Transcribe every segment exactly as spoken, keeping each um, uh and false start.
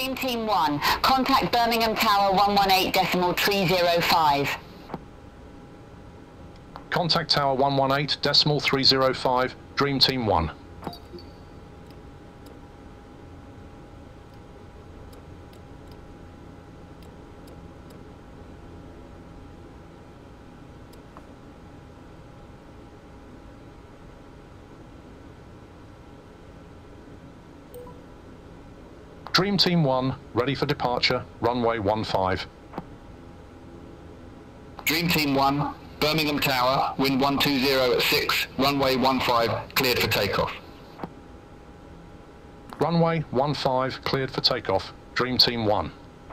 Dream Team one, contact Birmingham Tower one one eight decimal three zero five. Contact Tower one one eight decimal three zero five, Dream Team one. Dream Team one, ready for departure, runway one five. Dream Team one, Birmingham Tower, wind one two zero at six, runway one five, cleared for takeoff. Runway one five, cleared for takeoff, Dream Team one.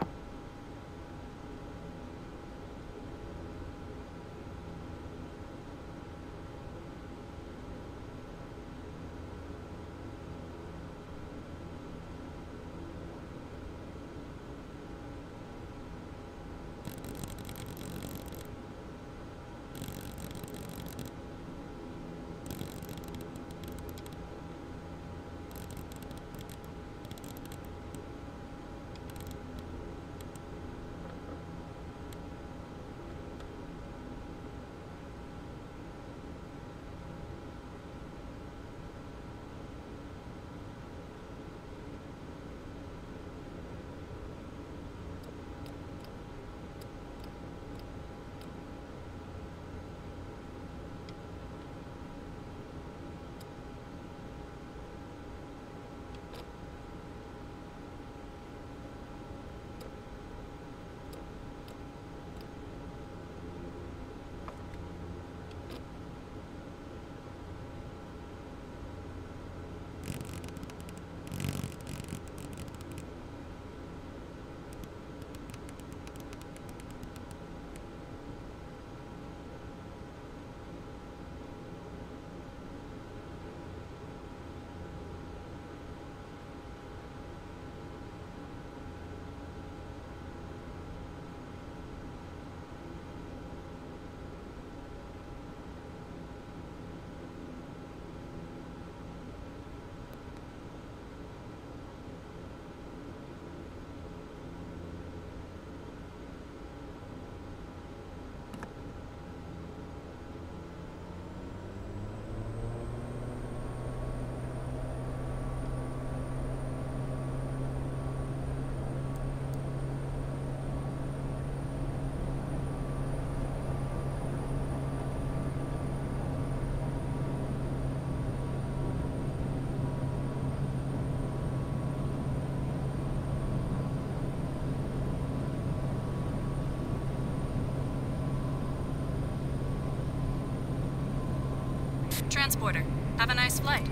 Transporter, have a nice flight.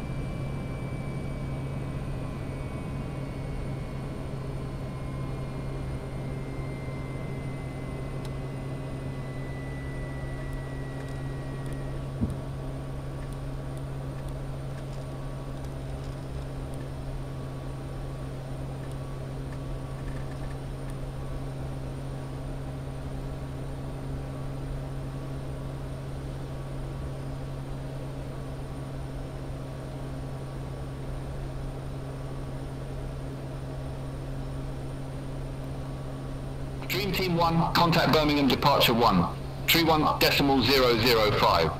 Dream Team one, contact Birmingham departure one, three one decimal zero zero five.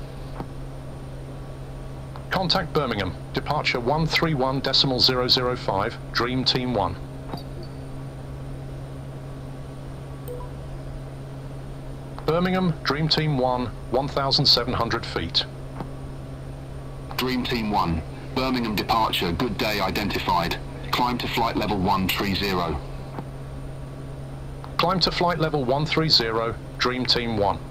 Contact Birmingham, departure one three one decimal zero zero five, Dream Team one. Birmingham, Dream Team one, one thousand seven hundred feet. Dream Team one, Birmingham departure, good day identified. Climb to flight level one three zero. Climb to flight level one three zero, Dream Team one.